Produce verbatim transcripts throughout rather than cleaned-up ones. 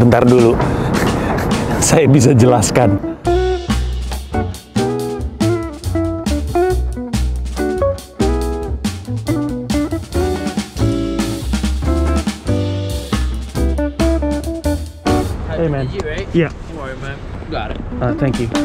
Bentar dulu, saya bisa jelaskan. Hey man. You, right? Yeah. Don't worry, man. Got it. Uh, thank you.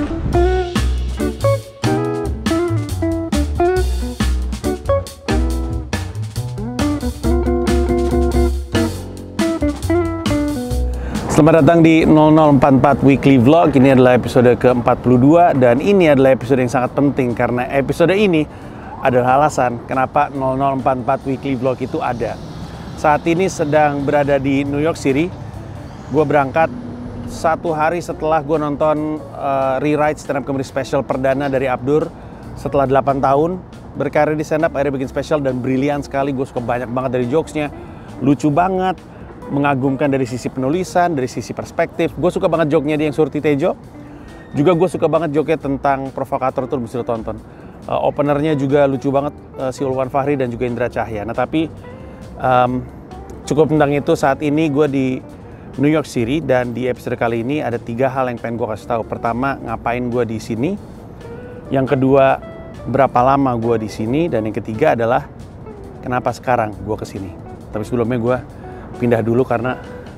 Selamat datang di nol nol empat empat Weekly Vlog. Ini adalah episode ke empat puluh dua dan ini adalah episode yang sangat penting karena episode ini adalah alasan kenapa nol nol empat empat Weekly Vlog itu ada. Saat ini sedang berada di New York City. Gue berangkat satu hari setelah gue nonton uh, rewrite stand up comedy special perdana dari Abdur setelah delapan tahun berkarir di stand up, akhirnya bikin special dan brilian sekali. Gue suka banyak banget dari jokesnya, lucu banget, mengagumkan dari sisi penulisan, dari sisi perspektif. Gue suka banget joke-nya dia yang Surti Tejo. Juga gue suka banget joke-nya tentang provokator, tuh mesti lo tonton. Uh, openernya juga lucu banget, uh, si Ulwan Fahri dan juga Indra Cahya. Nah tapi um, cukup tentang itu. Saat ini gue di New York City dan di episode kali ini ada tiga hal yang pengen gue kasih tahu. Pertama, ngapain gue di sini. Yang kedua, berapa lama gue di sini. Dan yang ketiga adalah kenapa sekarang gue kesini. Tapi sebelumnya gue pindah dulu karena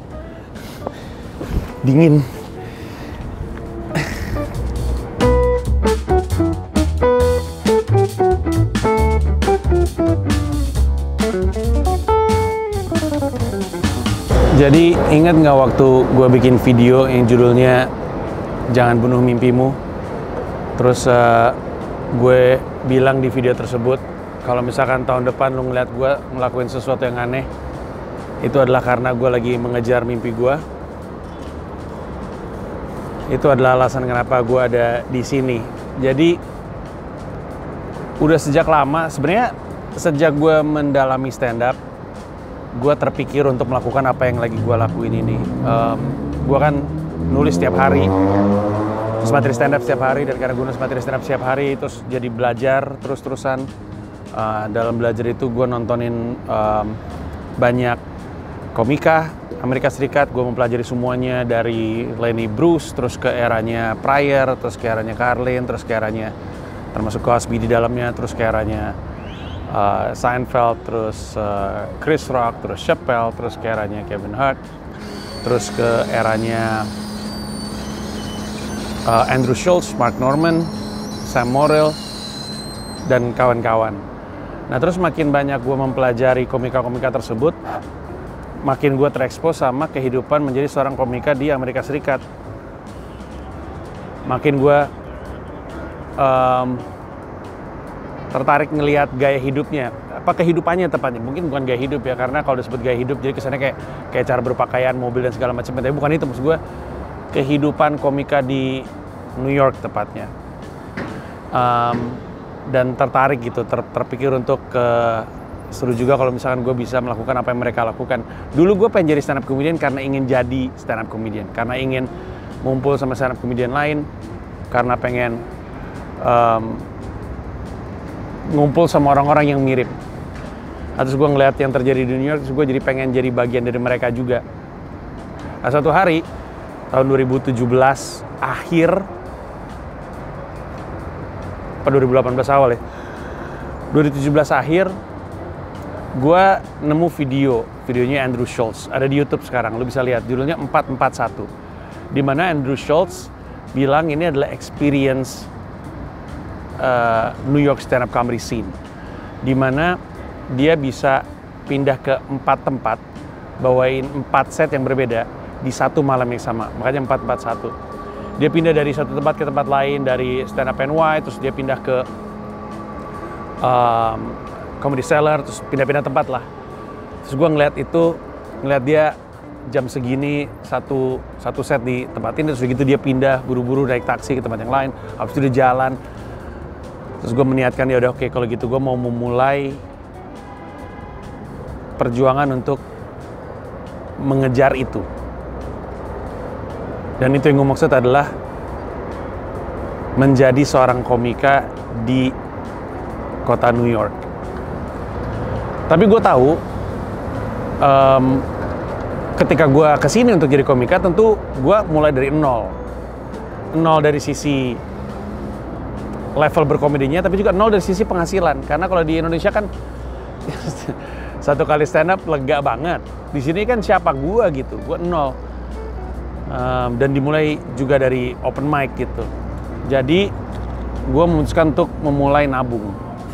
dingin. Jadi ingat nggak waktu gue bikin video yang judulnya Jangan Bunuh Mimpimu? Terus uh, gue bilang di video tersebut kalau misalkan tahun depan lu ngeliat gue ngelakuin sesuatu yang aneh, itu adalah karena gue lagi mengejar mimpi gue. Itu adalah alasan kenapa gue ada di sini. Jadi udah sejak lama, sebenarnya sejak gue mendalami stand up, gue terpikir untuk melakukan apa yang lagi gue lakuin ini. Um, gue kan nulis setiap hari, terus materi stand up setiap hari, dan karena gue nulis materi stand up setiap hari, terus jadi belajar terus-terusan. Uh, dalam belajar itu gue nontonin um, banyak komika Amerika Serikat. Gue mempelajari semuanya dari Lenny Bruce, terus ke eranya Pryor, terus ke eranya Carlin, terus ke eranya termasuk Cosby di dalamnya, terus ke eranya Uh, Seinfeld, terus uh, Chris Rock, terus Chappelle, terus ke eranya Kevin Hart, terus ke eranya uh, Andrew Schulz, Mark Norman, Sam Morril, dan kawan-kawan. Nah terus makin banyak gue mempelajari komika-komika tersebut, makin gue terekspos sama kehidupan menjadi seorang komika di Amerika Serikat. Makin gue um, tertarik ngelihat gaya hidupnya, apa kehidupannya tepatnya, mungkin bukan gaya hidup ya, karena kalau disebut gaya hidup jadi kesannya kayak kayak cara berpakaian, mobil dan segala macam, tapi bukan itu. Maksud gue kehidupan komika di New York tepatnya, um, dan tertarik gitu, ter, terpikir untuk ke seru juga kalau misalkan gue bisa melakukan apa yang mereka lakukan. Dulu gue pengen jadi stand up comedian karena ingin jadi stand up comedian, karena ingin ngumpul sama stand up comedian lain, karena pengen um, ngumpul sama orang-orang yang mirip. Terus gue ngeliat yang terjadi di New York, terus gue jadi pengen jadi bagian dari mereka juga. Nah suatu hari, tahun dua ribu tujuh belas akhir, apa dua ribu delapan belas awal ya? dua ribu tujuh belas akhir, gue nemu video, videonya Andrew Schulz. Ada di YouTube sekarang, lo bisa lihat, judulnya empat empat satu. Dimana Andrew Schulz bilang ini adalah experience Uh, New York stand up comedy scene, di mana dia bisa pindah ke empat tempat, bawain empat set yang berbeda di satu malam yang sama, makanya empat empat satu. Dia pindah dari satu tempat ke tempat lain, dari stand up N Y, terus dia pindah ke um, Comedy Cellar, terus pindah-pindah tempat lah. Terus gue ngeliat itu, ngeliat dia jam segini satu satu set di tempat ini, terus begitu dia pindah buru-buru naik taksi ke tempat yang lain, habis itu dia jalan. Terus gue meniatkan, ya udah oke, kalau gitu gue mau memulai perjuangan untuk mengejar itu. Dan itu yang gue maksud adalah menjadi seorang komika di kota New York. Tapi gue tahu um, ketika gue kesini untuk jadi komika, tentu gue mulai dari nol. Nol dari sisi level berkomedinya, tapi juga nol dari sisi penghasilan. Karena kalau di Indonesia kan satu kali stand up lega banget. Di sini kan siapa gue gitu, gue nol. Um, dan dimulai juga dari open mic gitu. Jadi gue memutuskan untuk memulai nabung.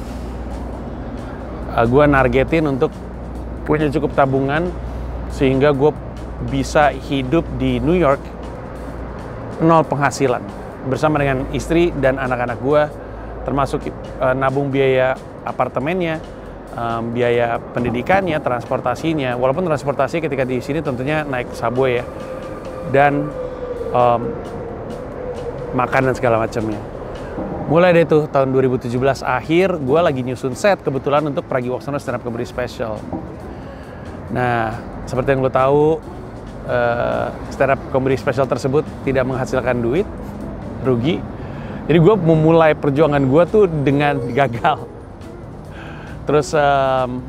Uh, gue nargetin untuk punya cukup tabungan sehingga gue bisa hidup di New York nol penghasilan bersama dengan istri dan anak-anak gue, termasuk uh, nabung biaya apartemennya, um, biaya pendidikannya, transportasinya. Walaupun transportasi ketika di sini tentunya naik subway ya, dan um, makan dan segala macamnya. Mulai dari itu tahun dua ribu tujuh belas akhir, gue lagi nyusun set kebetulan untuk Pragiwaksono Stand Up Comedy Special. Nah, seperti yang lo tahu, uh, Stand Up Comedy Special tersebut tidak menghasilkan duit, rugi. Jadi gue memulai perjuangan gue tuh dengan gagal. Terus, um,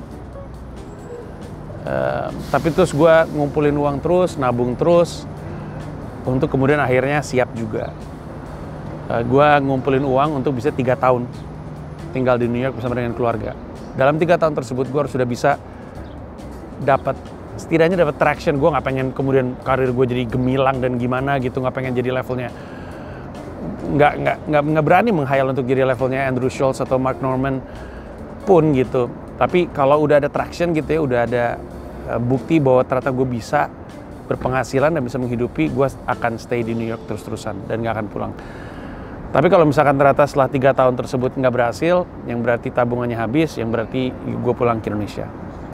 uh, tapi terus gue ngumpulin uang terus, nabung terus, untuk kemudian akhirnya siap juga. Uh, gue ngumpulin uang untuk bisa tiga tahun tinggal di New York bersama dengan keluarga. Dalam tiga tahun tersebut gue harus sudah bisa dapat, setidaknya dapat traction. Gue nggak pengen kemudian karir gue jadi gemilang dan gimana gitu, nggak pengen jadi levelnya, nggak nggak nggak nggak berani menghayal untuk jadi levelnya Andrew Schulz atau Mark Norman pun gitu. Tapi kalau udah ada traction gitu ya, udah ada uh, bukti bahwa ternyata gue bisa berpenghasilan dan bisa menghidupi, gue akan stay di New York terus-terusan dan nggak akan pulang. Tapi kalau misalkan ternyata setelah tiga tahun tersebut nggak berhasil, yang berarti tabungannya habis, yang berarti gue pulang ke Indonesia.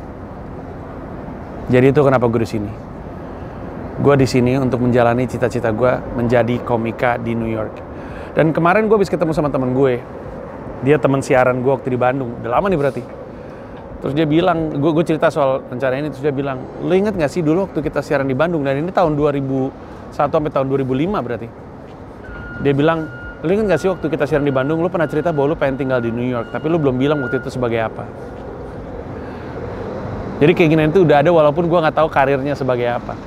Jadi itu kenapa gue di sini. Gue di sini untuk menjalani cita-cita gue menjadi komika di New York. Dan kemarin gue habis ketemu sama teman gue. Dia teman siaran gue waktu di Bandung. Udah lama nih berarti. Terus dia bilang, gue, gue cerita soal rencana ini, terus dia bilang, lo inget gak sih dulu waktu kita siaran di Bandung? Dan ini tahun dua ribu satu sampai tahun dua ribu lima berarti. Dia bilang, lo inget gak sih waktu kita siaran di Bandung, lo pernah cerita bahwa lo pengen tinggal di New York, tapi lo belum bilang waktu itu sebagai apa. Jadi keinginan itu udah ada walaupun gue gak tahu karirnya sebagai apa.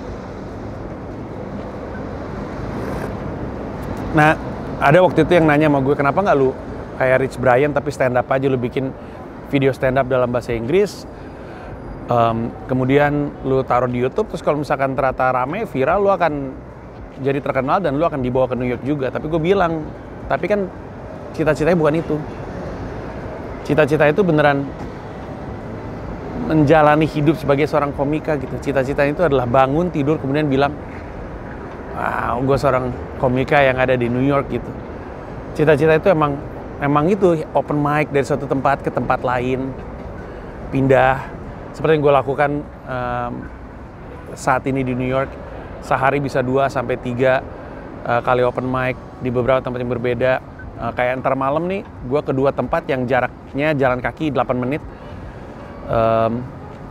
Nah, ada waktu itu yang nanya sama gue, kenapa gak lu kayak Rich Brian tapi stand up aja, lu bikin video stand up dalam bahasa Inggris, um, kemudian lu taruh di YouTube, terus kalau misalkan ternyata rame, viral, lu akan jadi terkenal dan lu akan dibawa ke New York juga. Tapi gue bilang, tapi kan cita-citanya bukan itu. Cita-cita itu beneran menjalani hidup sebagai seorang komika gitu. Cita-citanya itu adalah bangun, tidur, kemudian bilang, wow, gue seorang komika yang ada di New York gitu. Cita-cita itu emang emang itu open mic dari suatu tempat ke tempat lain, pindah. Seperti yang gue lakukan um, saat ini di New York, sehari bisa dua sampai tiga uh, kali open mic di beberapa tempat yang berbeda. Uh, kayak ntar malam nih, gue ke dua tempat yang jaraknya jalan kaki delapan menit. Um,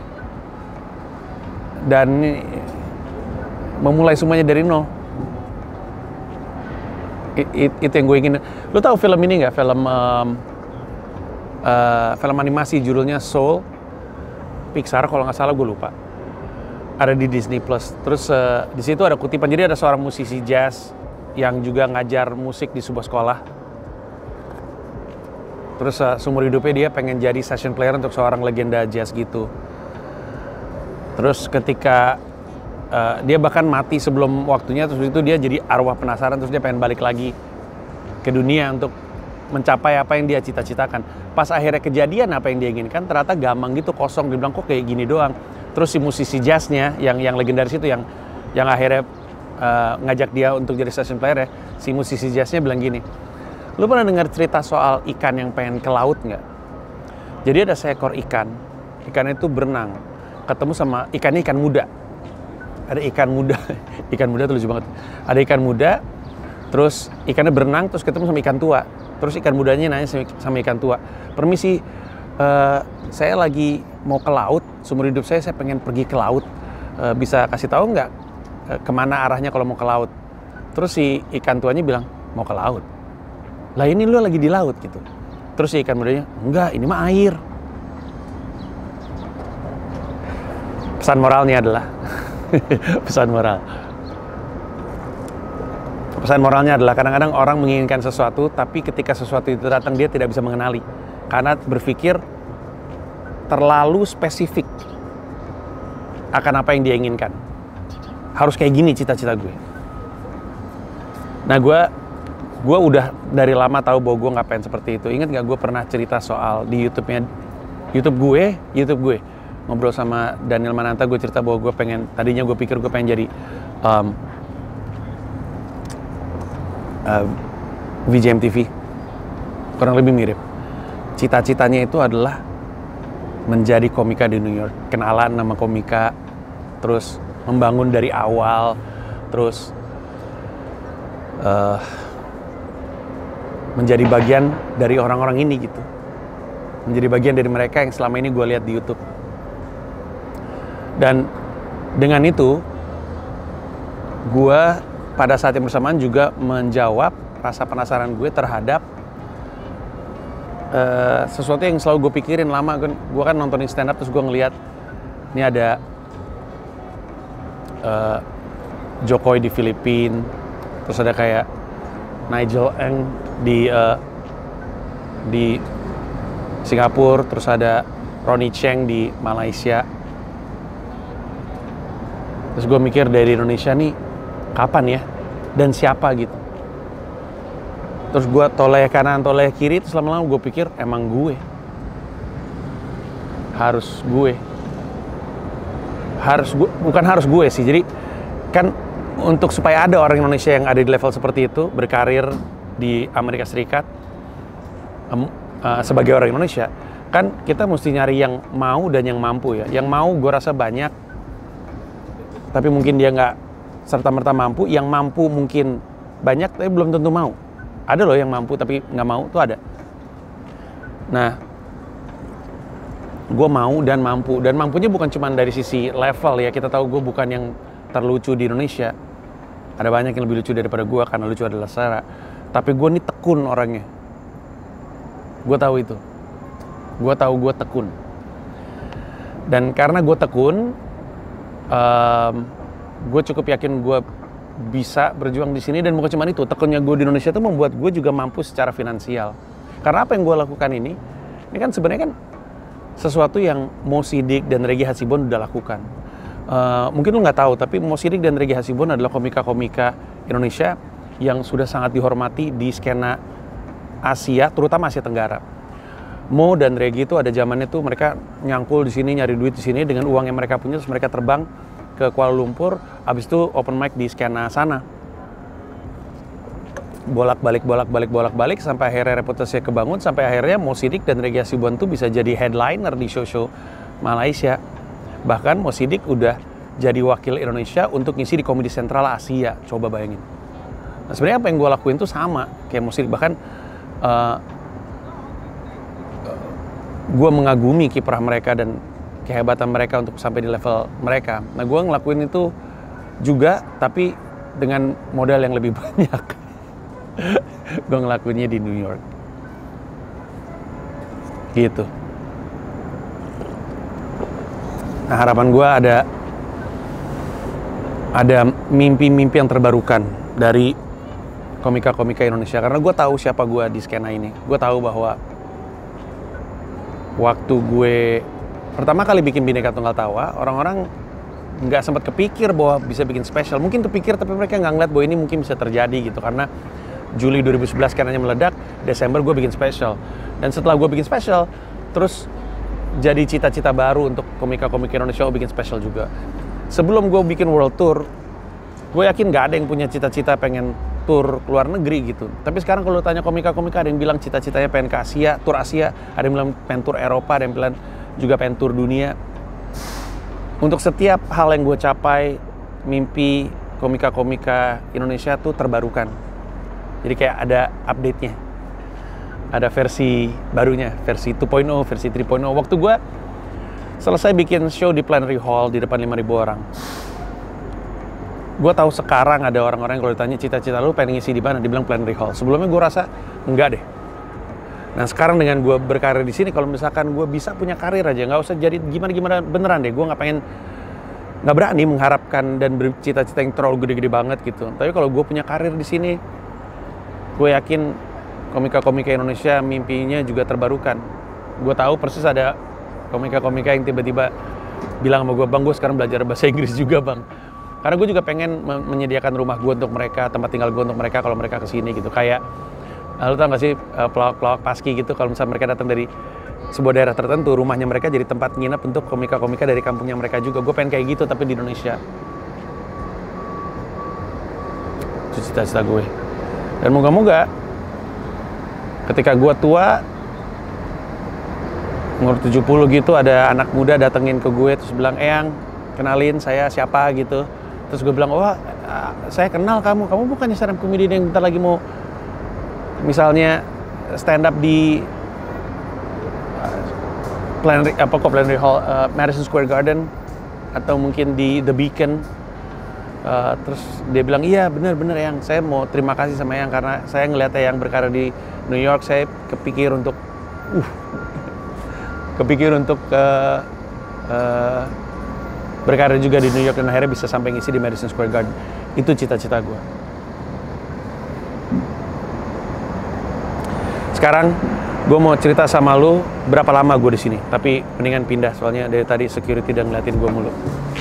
dan memulai semuanya dari nol. It, it, itu yang gue ingin. Lo tahu film ini nggak? Film um, uh, film animasi judulnya Soul, Pixar kalau nggak salah, gue lupa. Ada di Disney Plus. Terus uh, di situ ada kutipan. Jadi ada seorang musisi jazz yang juga ngajar musik di sebuah sekolah. Terus uh, seumur hidupnya dia pengen jadi session player untuk seorang legenda jazz gitu. Terus ketika Uh, dia bahkan mati sebelum waktunya, terus itu dia jadi arwah penasaran, terus dia pengen balik lagi ke dunia untuk mencapai apa yang dia cita-citakan. Pas akhirnya kejadian apa yang dia inginkan, ternyata gampang gitu, kosong. Dia bilang, kok kayak gini doang. Terus si musisi jazznya yang yang legendaris itu, yang yang akhirnya uh, ngajak dia untuk jadi session player ya, si musisi jazznya bilang gini, lu pernah dengar cerita soal ikan yang pengen ke laut nggak? Jadi ada seekor ikan, ikan itu berenang, ketemu sama ikannya ikan muda. Ada ikan muda, ikan muda tuh lucu banget. Ada ikan muda, terus ikannya berenang, terus ketemu sama ikan tua. Terus ikan mudanya nanya sama ikan tua, permisi, uh, saya lagi mau ke laut, seumur hidup saya saya pengen pergi ke laut, uh, bisa kasih tahu nggak uh, kemana arahnya kalau mau ke laut? Terus si ikan tuanya bilang, mau ke laut. Lah ini lu lagi di laut gitu. Terus si ikan mudanya, enggak, ini mah air. Pesan moralnya adalah Pesan moral. Pesan moralnya adalah kadang-kadang orang menginginkan sesuatu, tapi ketika sesuatu itu datang dia tidak bisa mengenali. Karena berpikir terlalu spesifik akan apa yang dia inginkan. Harus kayak gini cita-cita gue. Nah gue, gue udah dari lama tahu bahwa gue nggak pengen seperti itu. Ingat nggak gue pernah cerita soal di YouTube-nya, YouTube gue, YouTube gue ngobrol sama Daniel Mananta, gue cerita bahwa gue pengen, tadinya gue pikir gue pengen jadi um, uh, V J M T V, kurang lebih mirip. Cita-citanya itu adalah menjadi komika di New York, kenalan nama komika, terus membangun dari awal, terus uh, menjadi bagian dari orang-orang ini gitu, menjadi bagian dari mereka yang selama ini gue lihat di YouTube. Dan dengan itu, gue pada saat yang bersamaan juga menjawab rasa penasaran gue terhadap uh, sesuatu yang selalu gue pikirin lama. Gue kan nontonin stand up, terus gue ngeliat ini ada uh, Jokowi di Filipina, terus ada kayak Nigel Eng di uh, di Singapura, terus ada Ronnie Cheng di Malaysia. Terus gue mikir dari Indonesia nih kapan ya dan siapa gitu. Terus gue toleh kanan toleh kiri, terus lama-lama gue pikir emang gue harus gue harus gue bukan harus gue sih. Jadi kan untuk supaya ada orang Indonesia yang ada di level seperti itu, berkarir di Amerika Serikat um, uh, sebagai orang Indonesia, kan kita mesti nyari yang mau dan yang mampu ya. Yang mau gue rasa banyak, tapi mungkin dia nggak serta-merta mampu. Yang mampu mungkin banyak, tapi belum tentu mau. Ada loh yang mampu tapi nggak mau, tuh ada. Nah, gue mau dan mampu. Dan mampunya bukan cuma dari sisi level ya. Kita tahu gue bukan yang terlucu di Indonesia. Ada banyak yang lebih lucu daripada gue karena lucu adalah selera. Tapi gue nih tekun orangnya. Gue tahu itu. Gue tahu gue tekun. Dan karena gue tekun, um, gue cukup yakin gue bisa berjuang di sini. Dan bukan cuma itu, tekunnya gue di Indonesia itu membuat gue juga mampu secara finansial. Karena apa yang gue lakukan ini, ini kan sebenarnya kan sesuatu yang Mo Sidik dan Regi Hasibon udah lakukan. Uh, mungkin lu nggak tahu, tapi Mo Sidik dan Regi Hasibon adalah komika-komika Indonesia yang sudah sangat dihormati di skena Asia, terutama Asia Tenggara. Mo dan Regi itu ada zamannya tuh mereka nyangkul di sini, nyari duit di sini dengan uang yang mereka punya, terus mereka terbang ke Kuala Lumpur, habis itu open mic di skena sana. Bolak-balik, bolak-balik, bolak-balik, sampai akhirnya reputasinya kebangun, sampai akhirnya Mo Sidik dan Regi Hasibon tuh bisa jadi headliner di show-show Malaysia. Bahkan Mo Sidik udah jadi wakil Indonesia untuk ngisi di Komedi Sentral Asia. Coba bayangin. Nah, sebenarnya apa yang gue lakuin tuh sama kayak Mo Sidik. Bahkan uh, gue mengagumi kiprah mereka dan kehebatan mereka untuk sampai di level mereka. Nah, gue ngelakuin itu juga, tapi dengan modal yang lebih banyak. Gue ngelakuinnya di New York. Gitu. Nah, harapan gue ada ada mimpi-mimpi yang terbarukan dari komika-komika Indonesia. Karena gue tahu siapa gue di skena ini. Gue tahu bahwa waktu gue pertama kali bikin Bhinneka Tunggal Tawa, orang-orang nggak sempat kepikir bahwa bisa bikin spesial. Mungkin kepikir, tapi mereka nggak ngeliat bahwa ini mungkin bisa terjadi gitu. Karena Juli dua ribu sebelas skenanya meledak, Desember gue bikin spesial. Dan setelah gue bikin spesial, terus jadi cita-cita baru untuk komika-komika Indonesia bikin spesial juga. Sebelum gue bikin world tour, gue yakin gak ada yang punya cita-cita pengen tour ke luar negeri gitu. Tapi sekarang kalau tanya komika-komika, ada yang bilang cita-citanya pengen ke Asia, tour Asia, ada yang bilang pengen tour Eropa, ada yang bilang juga pengen tour dunia. Untuk setiap hal yang gue capai, mimpi komika-komika Indonesia tuh terbarukan. Jadi kayak ada update-nya. Ada versi barunya, versi dua titik nol, versi tiga titik nol. Waktu gue selesai bikin show di Plenary Hall di depan lima ribu orang, gue tahu sekarang ada orang-orang yang kalau ditanya cita-cita lu pengen ngisi di mana, dibilang Plenary Hall. Sebelumnya gue rasa enggak deh. Nah sekarang dengan gue berkarir di sini, kalau misalkan gue bisa punya karir aja, nggak usah jadi gimana-gimana beneran deh. Gue nggak pengen nggak berani mengharapkan dan bercita-cita yang terlalu gede-gede banget gitu. Tapi kalau gue punya karir di sini, gue yakin komika-komika Indonesia mimpinya juga terbarukan. Gue tahu persis ada komika-komika yang tiba-tiba bilang sama gue, bang, gue sekarang belajar bahasa Inggris juga bang. Karena gue juga pengen menyediakan rumah gue untuk mereka, tempat tinggal gue untuk mereka kalau mereka kesini gitu. Kayak, lu tau gak sih pelawak-pelawak Paski gitu, kalau misalnya mereka datang dari sebuah daerah tertentu, rumahnya mereka jadi tempat nginep untuk komika-komika dari kampungnya mereka juga. Gue pengen kayak gitu tapi di Indonesia. Itu cita-cita gue. Dan moga-moga ketika gue tua, umur tujuh puluh gitu, ada anak muda datengin ke gue terus bilang, Eyang, kenalin saya siapa gitu. Terus gue bilang, wah, saya kenal kamu, kamu bukannya stand up comedian yang bentar lagi mau misalnya stand up di uh, Plenary, apa kok Plenary Hall, uh, Madison Square Garden, atau mungkin di The Beacon. Uh, terus dia bilang, iya bener-bener Eyang, saya mau terima kasih sama Eyang karena saya ngeliat Eyang berkarir di New York, saya kepikir untuk uh kepikir untuk uh, uh, berkarir juga di New York dan akhirnya bisa sampai ngisi di Madison Square Garden. Itu cita-cita gue. Sekarang gue mau cerita sama lu berapa lama gue di sini. Tapi mendingan pindah soalnya dari tadi security dan ngeliatin gue mulu.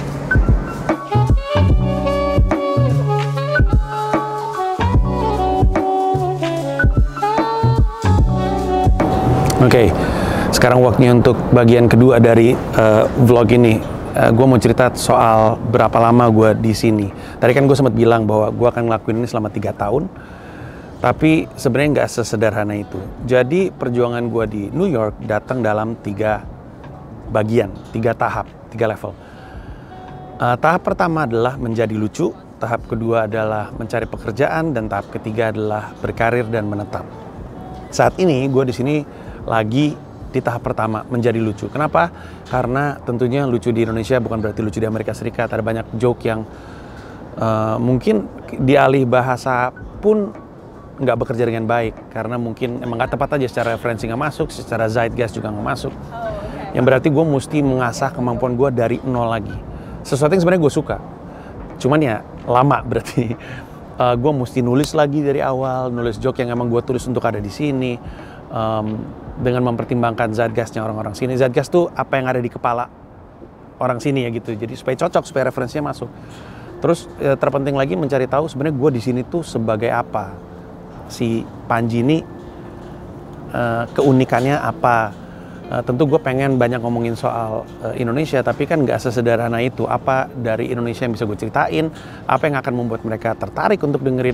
Oke. Okay. Sekarang waktunya untuk bagian kedua dari uh, vlog ini. Uh, gue mau cerita soal berapa lama gue di sini. Tadi kan gue sempat bilang bahwa gue akan ngelakuin ini selama tiga tahun. Tapi sebenarnya nggak sesederhana itu. Jadi perjuangan gue di New York datang dalam tiga bagian, tiga tahap, tiga level. Uh, tahap pertama adalah menjadi lucu. Tahap kedua adalah mencari pekerjaan. Dan tahap ketiga adalah berkarir dan menetap. Saat ini gue di sini lagi di tahap pertama, menjadi lucu. Kenapa? Karena tentunya lucu di Indonesia bukan berarti lucu di Amerika Serikat. Ada banyak joke yang uh, mungkin dialih bahasa pun nggak bekerja dengan baik. Karena mungkin emang nggak tepat aja, secara referensi nggak masuk, secara zeitgeist juga nggak masuk. Yang berarti gue mesti mengasah kemampuan gue dari nol lagi. Sesuatu yang sebenarnya gue suka. Cuman ya lama berarti. Uh, gue mesti nulis lagi dari awal, nulis joke yang emang gue tulis untuk ada di sini. Um, dengan mempertimbangkan zeitgeistnya orang-orang sini. Zeitgeist tuh apa yang ada di kepala orang sini ya gitu. Jadi supaya cocok, supaya referensinya masuk. Terus ya, terpenting lagi mencari tahu sebenarnya gue di sini tuh sebagai apa. Si Panji ini uh, keunikannya apa. Uh, tentu gue pengen banyak ngomongin soal uh, Indonesia, tapi kan nggak sesederhana itu. Apa dari Indonesia yang bisa gue ceritain, apa yang akan membuat mereka tertarik untuk dengerin,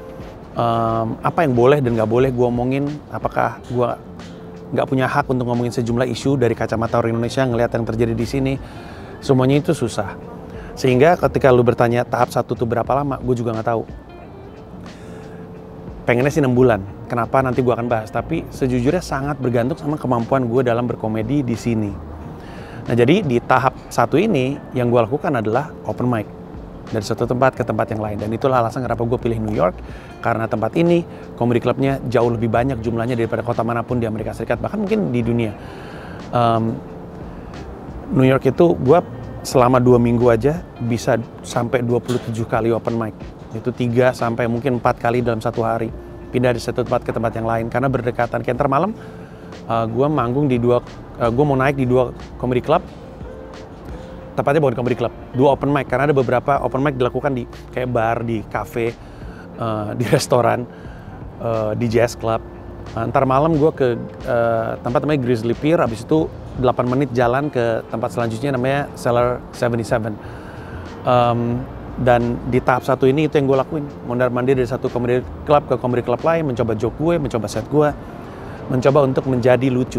um, apa yang boleh dan nggak boleh gue omongin, apakah gue nggak punya hak untuk ngomongin sejumlah isu dari kacamata orang Indonesia ngelihat yang terjadi di sini. Semuanya itu susah. Sehingga ketika lu bertanya tahap satu tuh berapa lama, gue juga nggak tahu. Pengennya sih enam bulan. Kenapa nanti gue akan bahas. Tapi sejujurnya sangat bergantung sama kemampuan gue dalam berkomedi di sini. Nah jadi di tahap satu ini yang gue lakukan adalah open mic. Dari satu tempat ke tempat yang lain. Dan itulah alasan kenapa gue pilih New York. Karena tempat ini, comedy clubnya jauh lebih banyak jumlahnya daripada kota manapun di Amerika Serikat. Bahkan mungkin di dunia. Um, New York itu gue selama dua minggu aja bisa sampai dua puluh tujuh kali open mic. Itu tiga sampai mungkin empat kali dalam satu hari. Pindah dari satu tempat ke tempat yang lain. Karena berdekatan. Kayak ntar malam, uh, gue manggung di dua, uh, gue mau naik di dua comedy club. Tepatnya bukan comedy club, dua open mic. Karena ada beberapa open mic dilakukan di kayak bar, di cafe, uh, di restoran, uh, di jazz club. Uh, ntar malam gue ke uh, tempat namanya Grizzly Pier, habis itu delapan menit jalan ke tempat selanjutnya namanya Cellar tujuh puluh tujuh. Um, dan di tahap satu ini itu yang gue lakuin. Mondar-mandir dari satu comedy club ke comedy club lain, mencoba joke gue, mencoba set gue, mencoba untuk menjadi lucu.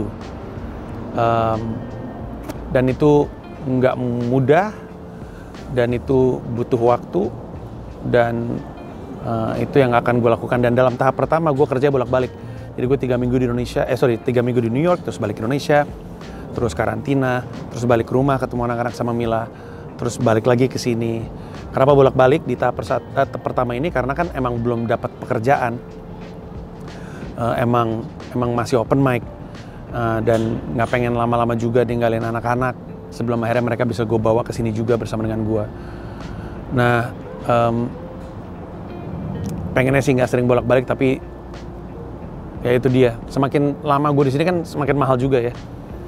Um, dan itu nggak mudah, dan itu butuh waktu, dan uh, itu yang akan gue lakukan. Dan dalam tahap pertama gue kerja bolak-balik. Jadi gue tiga minggu di Indonesia, eh sorry tiga minggu di New York, terus balik ke Indonesia, terus karantina, terus balik ke rumah ketemu anak-anak sama Mila, terus balik lagi ke sini. Kenapa bolak-balik di tahap persat, eh, pertama ini? Karena kan emang belum dapat pekerjaan, uh, emang emang masih open mic, uh, dan nggak pengen lama-lama juga ninggalin anak-anak sebelum akhirnya mereka bisa gue bawa ke sini juga bersama dengan gue. Nah, um, pengennya sih nggak sering bolak-balik, tapi ya itu dia. Semakin lama gue di sini kan semakin mahal juga ya.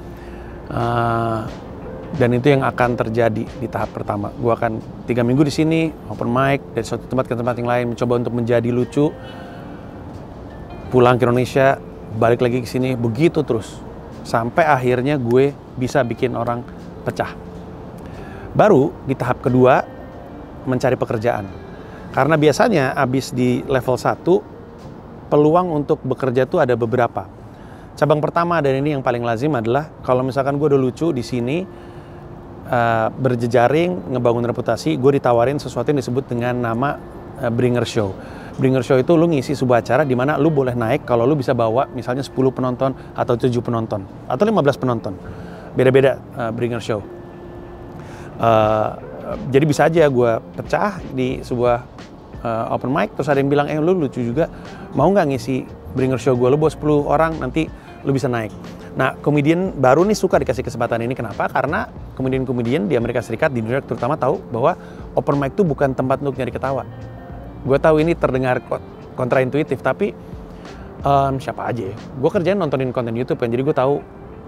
Uh, dan itu yang akan terjadi di tahap pertama. Gue akan tiga minggu di sini, open mic dari suatu tempat ke tempat yang lain, mencoba untuk menjadi lucu. Pulang ke Indonesia, balik lagi ke sini, begitu terus. Sampai akhirnya gue bisa bikin orang pecah. Baru di tahap kedua, mencari pekerjaan. Karena biasanya abis di level satu, peluang untuk bekerja tuh ada beberapa. Cabang pertama dan ini yang paling lazim adalah kalau misalkan gue udah lucu di sini, uh, berjejaring, ngebangun reputasi, gue ditawarin sesuatu yang disebut dengan nama uh, bringer show. Bringer show itu lu ngisi sebuah acara di mana lu boleh naik kalau lu bisa bawa misalnya sepuluh penonton atau tujuh penonton atau lima belas penonton. Beda-beda uh, bringer show. Uh, jadi bisa aja gue pecah di sebuah uh, open mic, terus ada yang bilang, eh lu lucu juga, mau nggak ngisi bringer show gue, lu bawa sepuluh orang, nanti lu bisa naik. Nah, komedian baru nih suka dikasih kesempatan ini. Kenapa? Karena komedian-komedian di Amerika Serikat, di New York terutama tahu bahwa open mic itu bukan tempat untuk nyari ketawa. Gue tahu ini terdengar kontraintuitif, tapi um, siapa aja ya. Gue kerjain nontonin konten YouTube kan, jadi gue tahu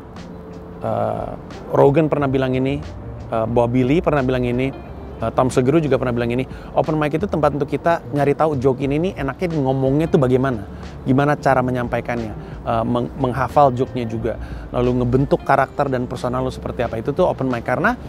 uh, Rogan pernah bilang ini, uh, Bob Billy pernah bilang ini, uh, Tom Segura juga pernah bilang ini. Open mic itu tempat untuk kita nyari tahu joke ini nih enaknya ngomongnya tuh bagaimana, gimana cara menyampaikannya, uh, meng menghafal joke-nya juga, lalu ngebentuk karakter dan personal lo seperti apa. Itu tuh open mic, karena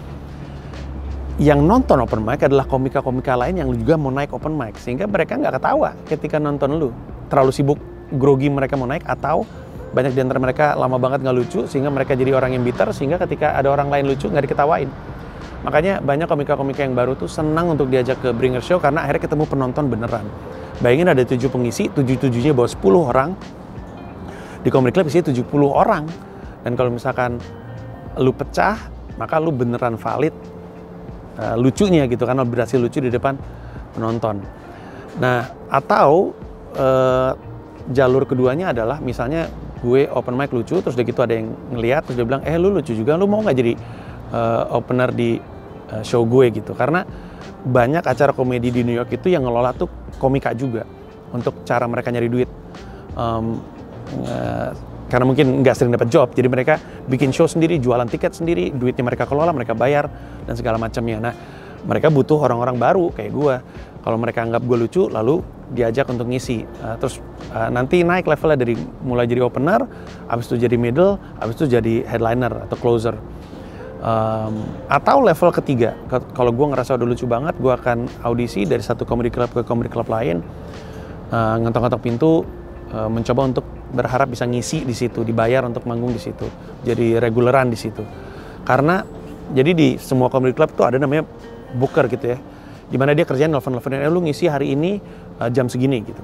yang nonton open mic adalah komika-komika lain yang juga mau naik open mic, sehingga mereka nggak ketawa ketika nonton lu. Terlalu sibuk, grogi mereka mau naik, atau banyak di antara mereka lama banget nggak lucu, sehingga mereka jadi orang yang bitter, sehingga ketika ada orang lain lucu nggak diketawain. Makanya banyak komika-komika yang baru tuh senang untuk diajak ke bringer show karena akhirnya ketemu penonton beneran. Bayangin ada tujuh pengisi, tujuh-tujuhnya bawa sepuluh orang. Di Comedy Club isinya tujuh puluh orang. Dan kalau misalkan lu pecah, maka lu beneran valid uh, lucunya gitu, karena berhasil lucu di depan penonton. Nah, atau uh, jalur keduanya adalah misalnya gue open mic lucu, terus udah gitu ada yang ngeliat, terus dia bilang, eh lu lucu juga, lu mau nggak jadi uh, opener di uh, show gue gitu. Karena banyak acara komedi di New York itu yang ngelola tuh komika juga, untuk cara mereka nyari duit. Um, uh, karena mungkin nggak sering dapat job, jadi mereka bikin show sendiri, jualan tiket sendiri, duitnya mereka kelola, mereka bayar, dan segala macamnya. Nah, mereka butuh orang-orang baru kayak gue. Kalau mereka anggap gue lucu, lalu diajak untuk ngisi. Uh, terus uh, nanti naik levelnya dari mulai jadi opener, habis itu jadi middle, habis itu jadi headliner atau closer. Um, atau level ketiga, kalau gue ngerasa udah lucu banget, gue akan audisi dari satu comedy club ke comedy club lain, uh, ngetok-ngetok pintu, uh, mencoba untuk berharap bisa ngisi di situ, dibayar untuk manggung di situ, jadi reguleran di situ. Karena jadi di semua comedy club tuh ada namanya booker gitu ya, dimana dia kerjaan nelfon-nelfonin, eh lu ngisi hari ini uh, jam segini gitu,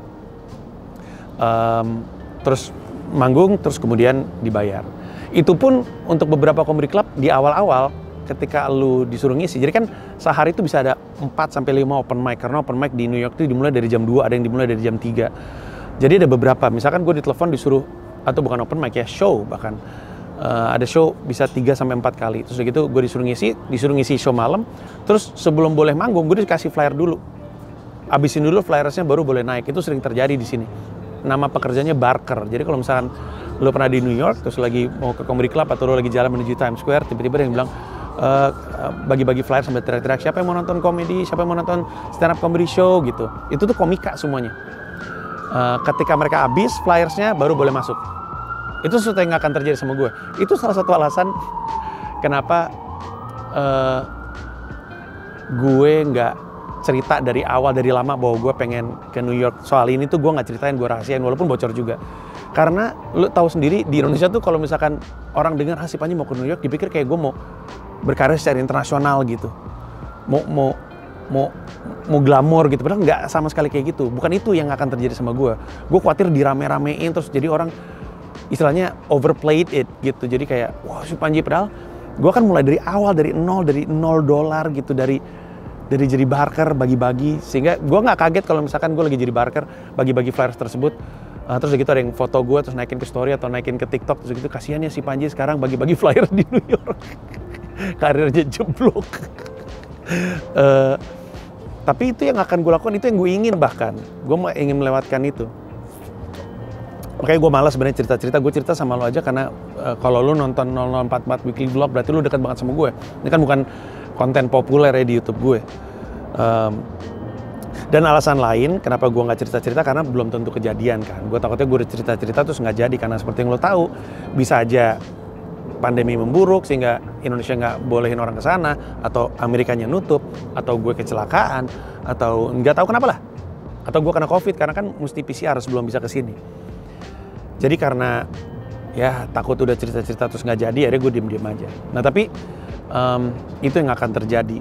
um, terus manggung, terus kemudian dibayar. Itu pun untuk beberapa comedy club di awal-awal ketika lu disuruh ngisi. Jadi kan sehari itu bisa ada empat sampai lima open mic, karena open mic di New York itu dimulai dari jam dua, ada yang dimulai dari jam tiga. Jadi ada beberapa, misalkan gue ditelepon disuruh, atau bukan open mic ya, show bahkan. Uh, ada show bisa tiga sampai empat kali. Terus gitu gue disuruh ngisi, disuruh ngisi show malam. Terus sebelum boleh manggung, gue dikasih flyer dulu. Abisin dulu flyersnya baru boleh naik. Itu sering terjadi di sini. Nama pekerjaannya barker. Jadi kalau misalkan lo pernah di New York, terus lagi mau ke comedy club atau lo lagi jalan menuju Times Square, tiba-tiba ada yang bilang, uh, bagi-bagi flyer sambil teriak-teriak, siapa yang mau nonton komedi, siapa yang mau nonton stand up comedy show gitu. Itu tuh komika semuanya. Uh, ketika mereka habis flyersnya baru boleh masuk. Itu sesuatu yang gak akan terjadi sama gue. Itu salah satu alasan kenapa uh, gue nggak cerita dari awal, dari lama bahwa gue pengen ke New York. Soal ini tuh gue nggak ceritain, gue rahasiain walaupun bocor juga. Karena lu tahu sendiri di Indonesia tuh kalau misalkan orang dengar ah si Panji mau ke New York, dipikir kayak gue mau berkarir secara internasional gitu, mau mau mau mau glamor gitu. Padahal nggak sama sekali kayak gitu. Bukan itu yang akan terjadi sama gue. Gue khawatir dirame-ramein terus jadi orang istilahnya overplayed it gitu. Jadi kayak wah si Panji, padahal gue kan mulai dari awal, dari nol, dari nol dolar gitu, dari dari jadi barker, bagi-bagi. Sehingga gue nggak kaget kalau misalkan gue lagi jadi barker, bagi-bagi flyers tersebut. Uh, terus gitu ada yang foto gue terus naikin ke story atau naikin ke TikTok, terus gitu kasihan ya si Panji sekarang bagi-bagi flyer di New York. karirnya jeblok. uh, tapi itu yang akan gue lakukan, itu yang gue ingin, bahkan gue ingin melewatkan itu. Makanya gue malas sebenarnya cerita-cerita, gue cerita sama lo aja karena uh, kalau lo nonton nol nol empat empat weekly vlog berarti lo dekat banget sama gue. Ini kan bukan konten populer ya di YouTube gue. Um, dan alasan lain kenapa gue nggak cerita-cerita karena belum tentu kejadian kan. Gue takutnya gue udah cerita-cerita terus nggak jadi, karena seperti yang lo tahu bisa aja pandemi memburuk sehingga Indonesia nggak bolehin orang ke sana, atau Amerikanya nutup, atau gue kecelakaan, atau nggak tahu kenapa lah, atau gue kena COVID karena kan mesti P C R sebelum bisa ke sini. Jadi karena ya takut udah cerita-cerita terus nggak jadi, akhirnya gue diem-diem aja. Nah tapi um, itu yang akan terjadi.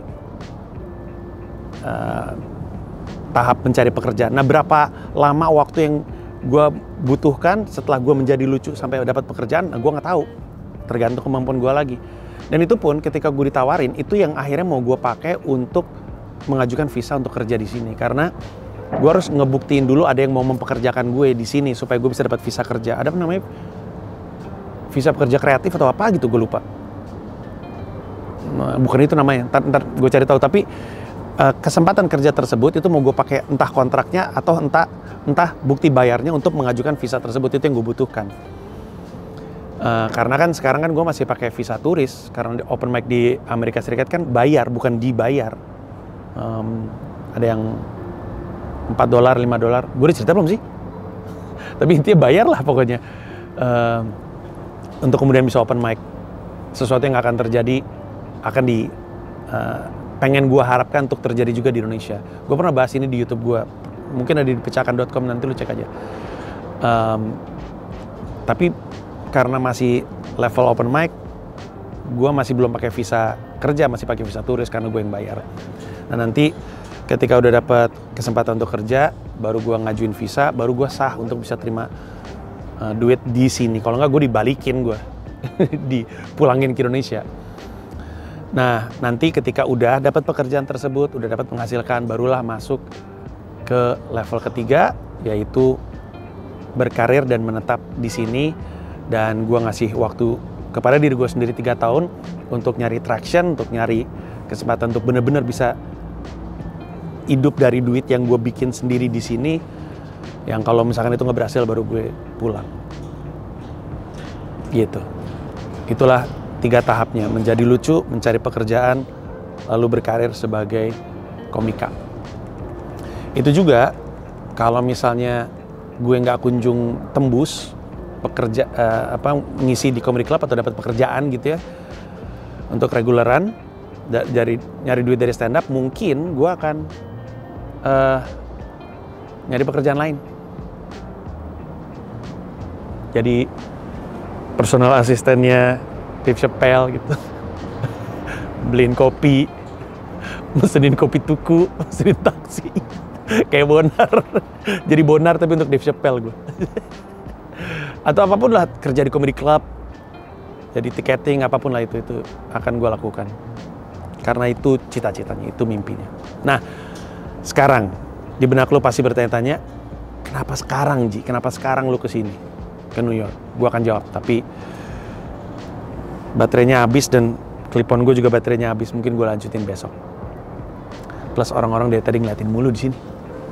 Uh, tahap mencari pekerjaan. Nah berapa lama waktu yang gue butuhkan setelah gue menjadi lucu sampai dapat pekerjaan, nah, gue nggak tahu. Tergantung kemampuan gue lagi. Dan itu pun ketika gue ditawarin, itu yang akhirnya mau gue pakai untuk mengajukan visa untuk kerja di sini. Karena gue harus ngebuktiin dulu ada yang mau mempekerjakan gue di sini supaya gue bisa dapat visa kerja. Ada apa namanya? Visa pekerja kreatif atau apa gitu, gue lupa. Nah, bukan itu namanya. Ntar, ntar gue cari tahu. Tapi uh, kesempatan kerja tersebut itu mau gue pakai entah kontraknya atau entah entah bukti bayarnya untuk mengajukan visa tersebut. Itu yang gue butuhkan. Uh, karena kan sekarang kan gue masih pakai visa turis, karena open mic di Amerika Serikat kan bayar, bukan dibayar. Um, ada yang empat dolar, lima dolar. Gue udah cerita belum sih? Tapi intinya bayar lah pokoknya. Uh, untuk kemudian bisa open mic. Sesuatu yang akan terjadi, akan di... Uh, pengen gue harapkan untuk terjadi juga di Indonesia. Gue pernah bahas ini di YouTube gue. Mungkin ada di pecahkan dot com, nanti lu cek aja. Um, tapi karena masih level open mic, gue masih belum pakai visa kerja, masih pakai visa turis karena gue yang bayar. Nah nanti ketika udah dapat kesempatan untuk kerja, baru gue ngajuin visa, baru gue sah untuk bisa terima uh, duit di sini. Kalau nggak gue dibalikin, gue dipulangin ke Indonesia. Nah nanti ketika udah dapat pekerjaan tersebut, udah dapat menghasilkan, barulah masuk ke level ketiga, yaitu berkarir dan menetap di sini. Dan gue ngasih waktu kepada diri gue sendiri tiga tahun untuk nyari traction, untuk nyari kesempatan untuk benar-benar bisa hidup dari duit yang gue bikin sendiri di sini. Yang kalau misalkan itu nggak berhasil, baru gue pulang. Gitu. Itulah tiga tahapnya: menjadi lucu, mencari pekerjaan, lalu berkarir sebagai komika. Itu juga kalau misalnya gue nggak kunjung tembus pekerja uh, apa ngisi di comedy club atau dapat pekerjaan gitu ya untuk reguleran da- dari nyari duit dari stand up, mungkin gue akan uh, nyari pekerjaan lain, jadi personal asistennya Dave Chappelle gitu. Beliin kopi, mesenin kopi tuku, mesenin taksi kayak Bonar. Jadi Bonar tapi untuk Dave Chappelle gue. Atau apapun lah, kerja di comedy club, jadi tiketing, apapun lah itu, itu akan gue lakukan. Karena itu cita-citanya, itu mimpinya. Nah, sekarang di benak lo pasti bertanya-tanya, kenapa sekarang Ji? Kenapa sekarang lo kesini, ke New York? Gue akan jawab, tapi baterainya habis dan klipon gue juga baterainya habis. Mungkin gue lanjutin besok. Plus orang-orang dari tadi ngeliatin mulu di sini.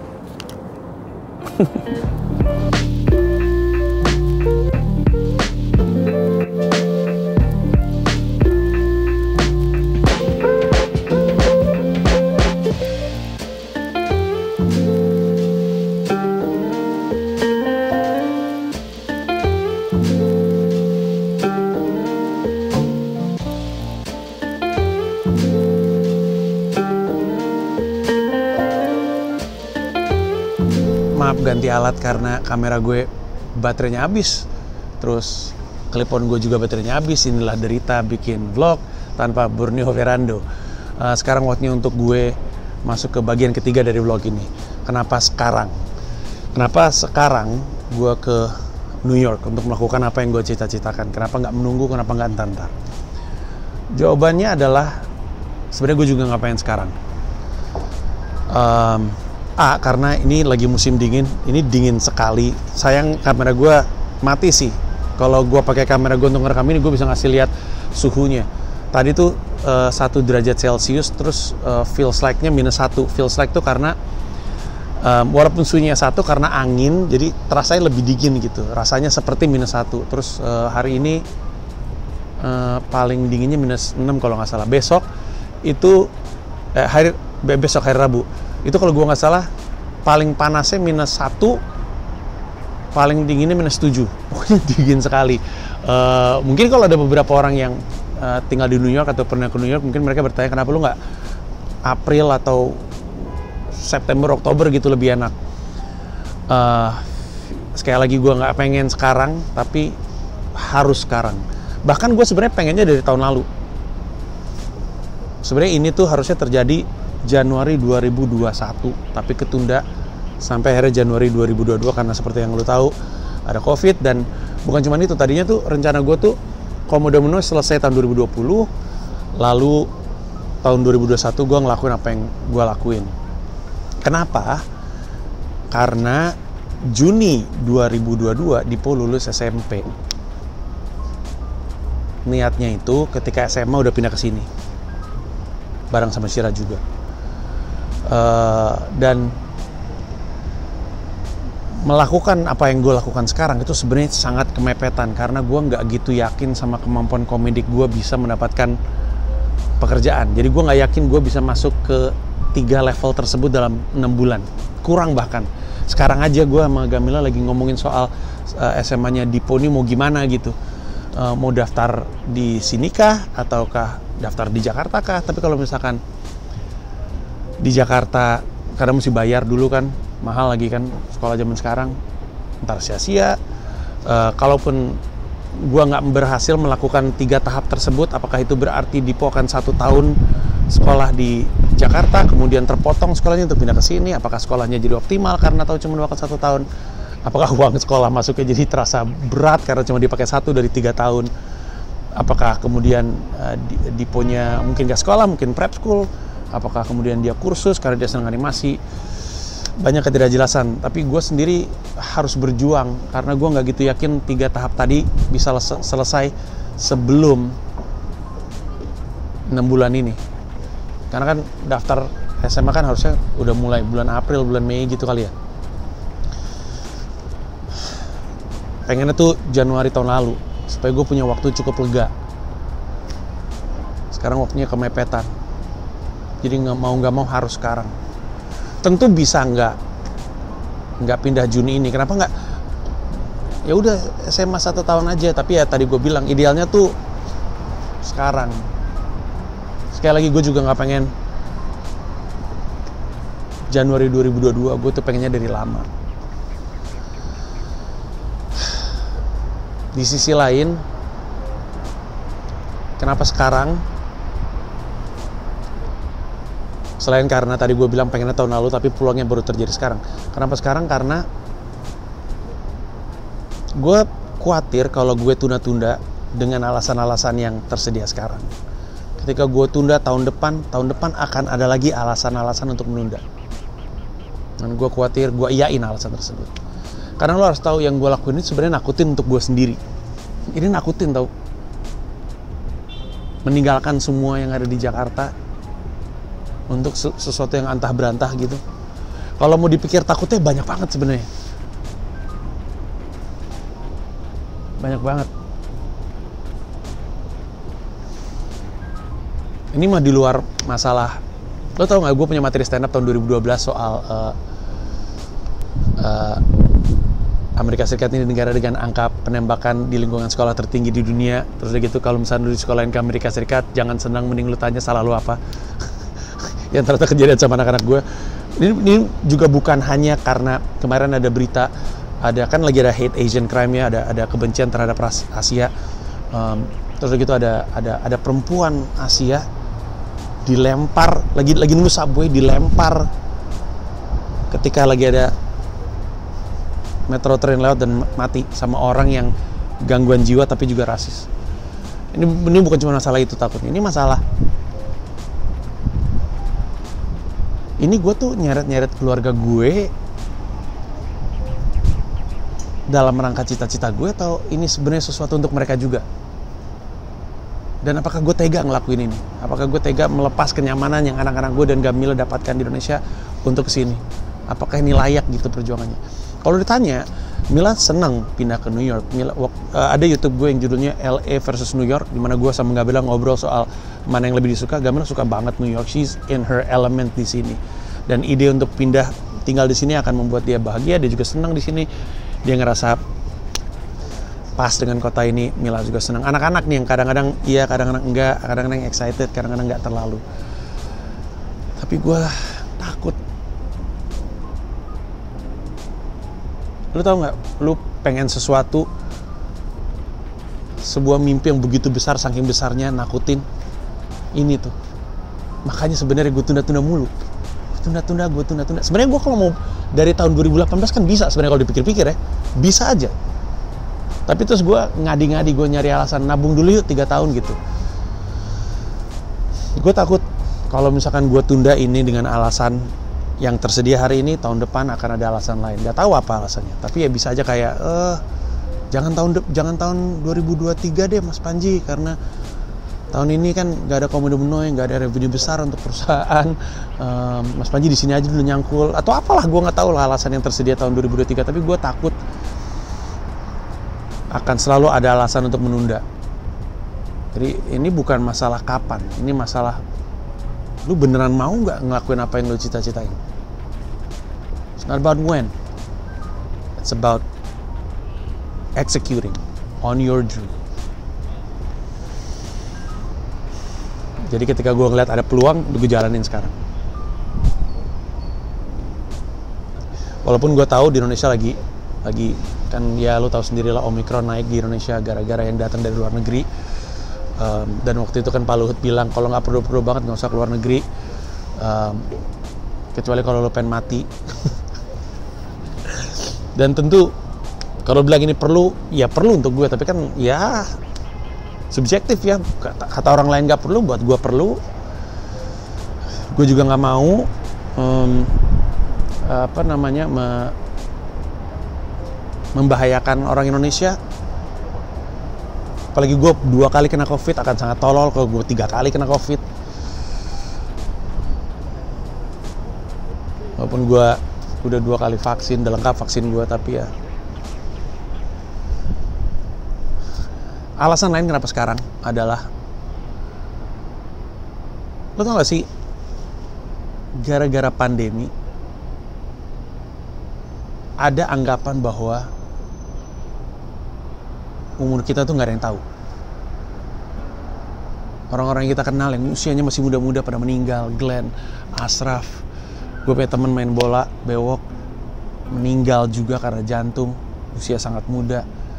Maaf ganti alat karena kamera gue baterainya habis. Terus klipon gue juga baterainya habis. Inilah derita bikin vlog tanpa Borneo Verando. Uh, sekarang waktunya untuk gue masuk ke bagian ketiga dari vlog ini. Kenapa sekarang? Kenapa sekarang gue ke New York untuk melakukan apa yang gue cita-citakan? Kenapa nggak menunggu? Kenapa nggak entar-entar? Jawabannya adalah sebenarnya gue juga ngapain sekarang. Um, A, karena ini lagi musim dingin, ini dingin sekali. Sayang kamera gue mati sih. Kalau gue pakai kamera gue untuk ngerekam ini, gue bisa ngasih lihat suhunya. tadi tuh uh, satu derajat Celcius, terus uh, feels like-nya minus satu. Feels like tuh karena um, walaupun suhunya satu karena angin, jadi terasanya lebih dingin gitu. Rasanya seperti minus satu. Terus uh, hari ini uh, paling dinginnya minus enam kalau nggak salah. Besok itu eh, hari besok hari Rabu itu kalau gua nggak salah paling panasnya minus satu, paling dinginnya minus tujuh. Pokoknya dingin sekali. Uh, mungkin kalau ada beberapa orang yang uh, tinggal di New York atau pernah ke New York, mungkin mereka bertanya kenapa lu nggak April atau September, Oktober gitu lebih enak. Uh, sekali lagi gue nggak pengen sekarang, tapi harus sekarang. Bahkan gue sebenarnya pengennya dari tahun lalu. Sebenarnya ini tuh harusnya terjadi Januari dua ribu dua puluh satu, tapi ketunda sampai akhirnya Januari dua ribu dua puluh dua karena seperti yang lu tahu ada COVID. Dan bukan cuma itu, tadinya tuh rencana gue tuh Komodo selesai tahun dua ribu dua puluh, lalu tahun dua ribu dua puluh satu gue ngelakuin apa yang gue lakuin. Kenapa? Karena Juni dua ribu dua puluh dua Dipo lulus S M P. Niatnya itu ketika S M A udah pindah ke sini bareng sama Syira juga. Uh, dan melakukan apa yang gue lakukan sekarang itu sebenarnya sangat kemepetan karena gue nggak gitu yakin sama kemampuan komedik gue bisa mendapatkan pekerjaan. Jadi gue nggak yakin gue bisa masuk ke tiga level tersebut dalam enam bulan, kurang bahkan. Sekarang aja gue sama Gamila lagi ngomongin soal uh, S M A-nya Dipo ini mau gimana gitu, uh, mau daftar di sini kah ataukah daftar di Jakarta kah. Tapi kalau misalkan di Jakarta karena mesti bayar dulu kan, mahal lagi kan sekolah zaman sekarang, ntar sia-sia. Uh, kalaupun gue nggak berhasil melakukan tiga tahap tersebut, apakah itu berarti Dipo akan satu tahun sekolah di Jakarta, kemudian terpotong sekolahnya untuk pindah ke sini? Apakah sekolahnya jadi optimal karena tahu cuma waktu satu tahun? Apakah uang sekolah masuknya jadi terasa berat karena cuma dipakai satu dari tiga tahun? Apakah kemudian uh, Diponya mungkin nggak sekolah, mungkin prep school? Apakah kemudian dia kursus karena dia senang animasi? Banyak ketidakjelasan, tapi gue sendiri harus berjuang karena gue nggak gitu yakin tiga tahap tadi bisa selesai sebelum enam bulan ini. Karena kan daftar S M A kan harusnya udah mulai bulan April, bulan Mei gitu kali ya. Pengennya tuh Januari tahun lalu supaya gue punya waktu cukup lega. Sekarang waktunya kemepetan, jadi nggak mau nggak mau harus sekarang. Tentu bisa nggak nggak pindah Juni ini. Kenapa nggak? Ya udah S M A satu tahun aja. Tapi ya tadi gue bilang idealnya tuh sekarang. Sekali lagi gue juga nggak pengen Januari dua ribu dua puluh dua. Gue tuh pengennya dari lama. Di sisi lain, kenapa sekarang? Selain karena tadi gue bilang pengennya tahun lalu, tapi peluangnya baru terjadi sekarang. Kenapa sekarang? Karena gue khawatir kalau gue tunda-tunda dengan alasan-alasan yang tersedia sekarang. Ketika gue tunda tahun depan, tahun depan akan ada lagi alasan-alasan untuk menunda. Dan gue khawatir gue iyain alasan tersebut. Karena lo harus tahu yang gue lakuin ini sebenarnya nakutin untuk gue sendiri. Ini nakutin tau. Meninggalkan semua yang ada di Jakarta untuk sesuatu yang antah berantah gitu. Kalau mau dipikir takutnya banyak banget sebenarnya. Banyak banget. Ini mah di luar masalah. Lo tau gak, gue punya materi stand up tahun dua ribu dua belas soal uh, uh, Amerika Serikat ini negara dengan angka penembakan di lingkungan sekolah tertinggi di dunia. Terus udah gitu, kalau misalnya lu di sekolahin ke Amerika Serikat, jangan senang, mending lu tanya salah lu apa. Yang ternyata kejadian sama anak-anak gue. Ini, ini juga bukan hanya karena kemarin ada berita, ada kan lagi ada hate Asian crime ya, ada ada kebencian terhadap ras Asia. Um, terus udah gitu ada ada ada perempuan Asia dilempar, lagi lagi nunggu subway, dilempar ketika lagi ada metro train lewat dan mati sama orang yang gangguan jiwa tapi juga rasis. Ini ini bukan cuma masalah itu takutnya, ini masalah ini gue tuh nyeret-nyeret keluarga gue dalam rangka cita-cita gue, atau ini sebenarnya sesuatu untuk mereka juga? Dan apakah gue tega ngelakuin ini? Apakah gue tega melepas kenyamanan yang anak-anak gue dan Gamila dapatkan di Indonesia untuk kesini? Apakah ini layak gitu perjuangannya? Kalau ditanya, Mila senang pindah ke New York. Mila, uh, ada YouTube gue yang judulnya L A versus New York, dimana gue sama Gamila ngobrol soal mana yang lebih disuka. Gamila suka banget New York, she's in her element di sini. Dan ide untuk pindah tinggal di sini akan membuat dia bahagia. Dia juga senang di sini. Dia ngerasa pas dengan kota ini. Mila juga senang. Anak-anak nih yang kadang-kadang iya, kadang-kadang enggak, kadang-kadang excited, kadang-kadang enggak terlalu. Tapi gue takut. Lu tau nggak? Lu pengen sesuatu, sebuah mimpi yang begitu besar, saking besarnya nakutin. Ini tuh. Makanya sebenarnya gue tunda-tunda mulu. Tunda-tunda, gue tunda-tunda. Sebenarnya gue kalau mau dari tahun dua ribu delapan belas kan bisa sebenarnya kalau dipikir-pikir ya. Bisa aja. Tapi terus gue ngadi-ngadi, gue nyari alasan, nabung dulu yuk tiga tahun gitu. Gue takut kalau misalkan gue tunda ini dengan alasan yang tersedia hari ini, tahun depan akan ada alasan lain. Gak tahu apa alasannya. Tapi ya bisa aja kayak, eh jangan tahun de- jangan tahun dua ribu dua puluh tiga deh Mas Panji, karena tahun ini kan gak ada komodo menoi, gak ada revenue besar untuk perusahaan. Um, Mas Panji di sini aja dulu nyangkul atau apalah, gue nggak tahu lah alasan yang tersedia tahun dua ribu dua puluh tiga. Tapi gue takut akan selalu ada alasan untuk menunda. Jadi ini bukan masalah kapan, ini masalah lu beneran mau nggak ngelakuin apa yang lu cita-citain. It's not about when, it's about executing on your dream. Jadi ketika gue ngeliat ada peluang, gue jalanin sekarang. Walaupun gue tahu di Indonesia lagi lagi kan ya lu tahu sendiri lah, Omicron naik di Indonesia gara-gara yang datang dari luar negeri. Um, dan waktu itu kan Pak Luhut bilang kalau nggak perlu-perlu banget nggak usah keluar negeri, um, kecuali kalau lu pengen mati. Dan tentu kalau bilang ini perlu, ya perlu untuk gue, tapi kan ya subjektif ya. Kata, kata orang lain nggak perlu, buat gue perlu. Gue juga nggak mau um, apa namanya me, membahayakan orang Indonesia. Apalagi gue dua kali kena COVID, akan sangat tolol kalau gue tiga kali kena COVID. Walaupun gue udah dua kali vaksin, udah lengkap vaksin gue, tapi ya alasan lain kenapa sekarang adalah, lo tau gak sih, gara-gara pandemi ada anggapan bahwa umur kita tuh gak ada yang tahu. Orang-orang yang kita kenal yang usianya masih muda-muda pada meninggal. Glenn, Ashraf, gue punya temen main bola, bewok, meninggal juga karena jantung, usia sangat muda.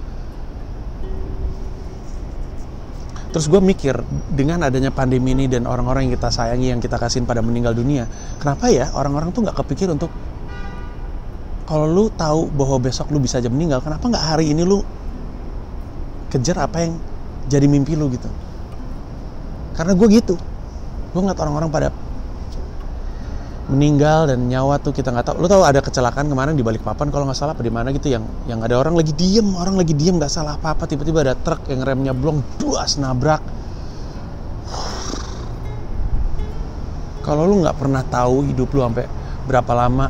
Terus gue mikir, dengan adanya pandemi ini dan orang-orang yang kita sayangi, yang kita kasihin pada meninggal dunia, kenapa ya orang-orang tuh gak kepikir untuk, kalau lu tahu bahwa besok lu bisa aja meninggal, kenapa gak hari ini lu kejar apa yang jadi mimpi lu gitu. Karena gue gitu, gue ngeliat orang-orang pada meninggal dan nyawa tuh kita nggak tahu. Lu tahu ada kecelakaan kemarin di Balikpapan kalau nggak salah, apa di mana gitu, yang yang ada orang lagi diem, orang lagi diem nggak salah apa-apa, tiba-tiba ada truk yang remnya blong, duas nabrak. Kalau lu nggak pernah tahu hidup lu sampai berapa lama,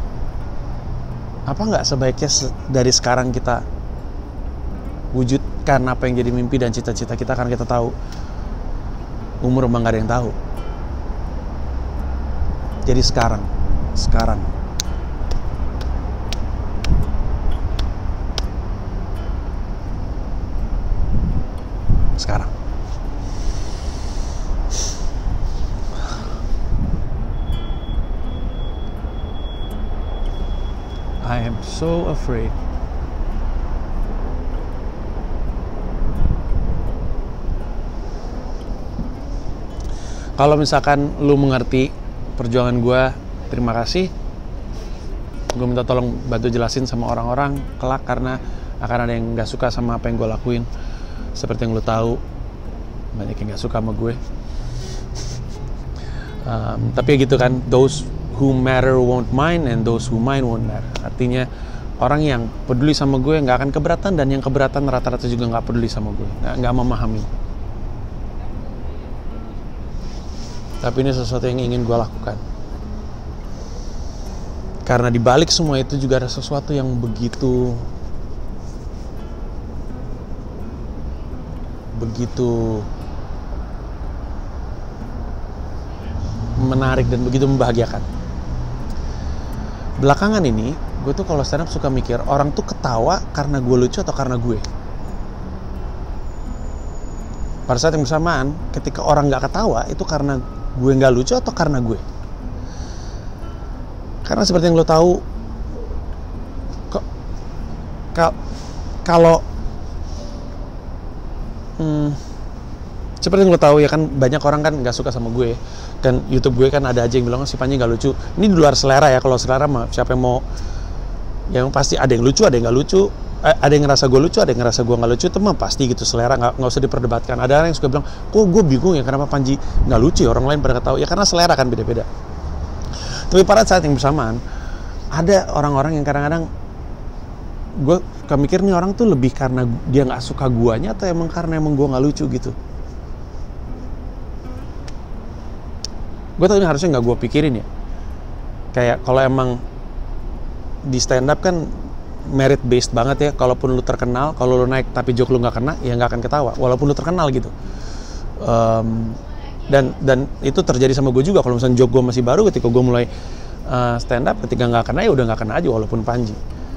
apa nggak sebaiknya dari sekarang kita wujudkan apa yang jadi mimpi dan cita-cita kita, karena kita tahu umur emang gak ada yang tahu. Jadi sekarang, sekarang sekarang I am so afraid. Kalau misalkan lu mengerti perjuangan gue, terima kasih. Gue minta tolong bantu jelasin sama orang-orang kelak, karena akan ada yang gak suka sama apa yang gue lakuin. Seperti yang lu tahu, banyak yang gak suka sama gue. Um, tapi ya gitu kan, those who matter won't mind and those who mind won't matter. Artinya orang yang peduli sama gue gak akan keberatan, dan yang keberatan rata-rata juga gak peduli sama gue, gak, gak memahami. Tapi ini sesuatu yang ingin gue lakukan. Karena di balik semua itu juga ada sesuatu yang begitu begitu menarik dan begitu membahagiakan. Belakangan ini, gue tuh kalau stand up suka mikir, orang tuh ketawa karena gue lucu atau karena gue. Pada saat yang bersamaan, ketika orang gak ketawa, itu karena gue gak lucu atau karena gue. Karena seperti yang lo tahu, kok kalau hmm, seperti yang lo tahu ya kan, banyak orang kan nggak suka sama gue. Dan YouTube gue kan ada aja yang bilang si Panji nggak lucu. Ini di luar selera ya, kalau selera mah siapa yang mau, yang pasti ada yang lucu, ada yang nggak lucu, eh, ada yang ngerasa gue lucu, ada yang ngerasa gue nggak lucu, itu mah pasti gitu, selera, nggak nggak usah diperdebatkan. Ada orang yang suka bilang, kok gue bingung ya kenapa Panji nggak lucu ya, orang lain pada ketawa. Ya karena selera kan beda-beda. Tapi pada saat yang bersamaan, ada orang-orang yang kadang-kadang gue suka mikir nih, orang tuh lebih karena dia nggak suka guanya atau emang karena emang gue nggak lucu gitu. Gue tau ini harusnya nggak gue pikirin ya. Kayak kalau emang di stand up kan merit based banget ya. Kalaupun lu terkenal, kalau lu naik tapi joke lu nggak kena, ya nggak akan ketawa. Walaupun lu terkenal gitu. Um, dan dan itu terjadi sama gue juga. Kalau misalnya joke gue masih baru, ketika gue mulai uh, stand up, ketika nggak kena ya udah nggak kena aja walaupun Panji.